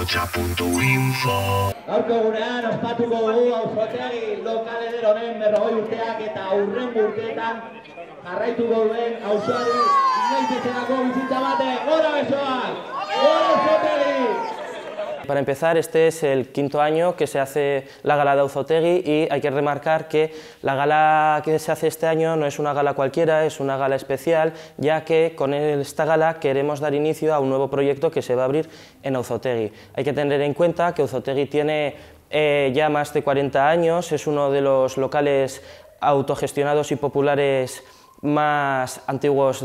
Gaurko egunean ospatuko dugu Auzotegi lokal eder honen 40 urteak eta hurrengo urteetan jarraituko duen auzoari inoiz ezenako bizitza batek. Gora besoak! Gora Auzotegi! Para empezar, este es el quinto año que se hace la gala de Auzotegi y hay que remarcar que la gala que se hace este año no es una gala cualquiera, es una gala especial, ya que con esta gala queremos dar inicio a un nuevo proyecto que se va a abrir en Auzotegi. Hay que tener en cuenta que Auzotegi tiene ya más de 40 años, es uno de los locales autogestionados y populares más antiguos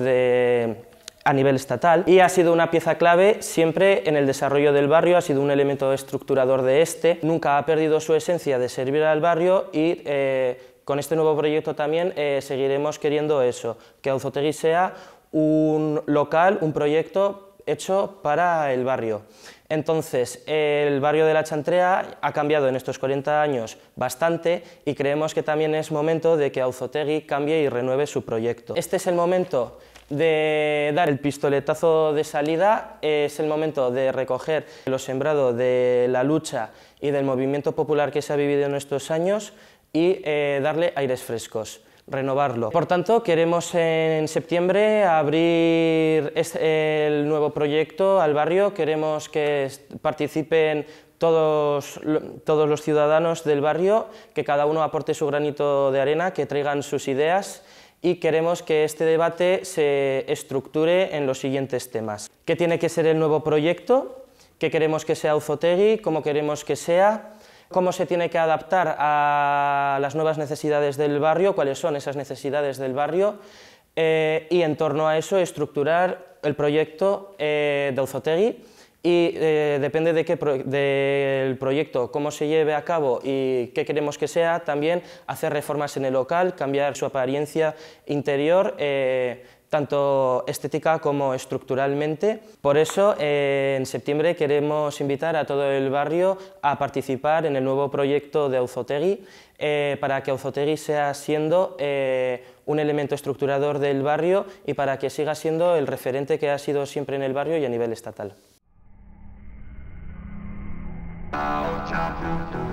a nivel estatal y ha sido una pieza clave siempre en el desarrollo del barrio, ha sido un elemento estructurador de este, nunca ha perdido su esencia de servir al barrio y con este nuevo proyecto también seguiremos queriendo eso, que Auzotegi sea un local, un proyecto hecho para el barrio. Entonces, el barrio de La Chantrea ha cambiado en estos 40 años bastante y creemos que también es momento de que Auzotegi cambie y renueve su proyecto. Este es el momento de dar el pistoletazo de salida, es el momento de recoger lo sembrado de la lucha y del movimiento popular que se ha vivido en estos años y darle aires frescos, renovarlo. Por tanto, queremos en septiembre abrir el nuevo proyecto al barrio, queremos que participen todos los ciudadanos del barrio, que cada uno aporte su granito de arena, que traigan sus ideas y queremos que este debate se estructure en los siguientes temas. ¿Qué tiene que ser el nuevo proyecto? ¿Qué queremos que sea Auzotegi? ¿Cómo queremos que sea? ¿Cómo se tiene que adaptar a las nuevas necesidades del barrio? ¿Cuáles son esas necesidades del barrio? Y en torno a eso estructurar el proyecto de Auzotegi y depende del proyecto, cómo se lleve a cabo y qué queremos que sea, también hacer reformas en el local, cambiar su apariencia interior, tanto estética como estructuralmente. Por eso, en septiembre queremos invitar a todo el barrio a participar en el nuevo proyecto de Auzotegi, para que Auzotegi sea siendo un elemento estructurador del barrio y para que siga siendo el referente que ha sido siempre en el barrio y a nivel estatal.